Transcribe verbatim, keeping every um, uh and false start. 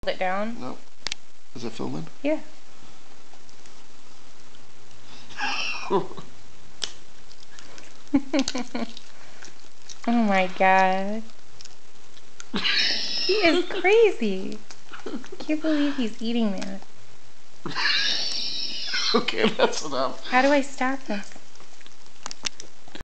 it down? No. Is it filming? Yeah. Oh my god. He is crazy. Can't believe he's eating that. Okay, that's enough. How do I stop this?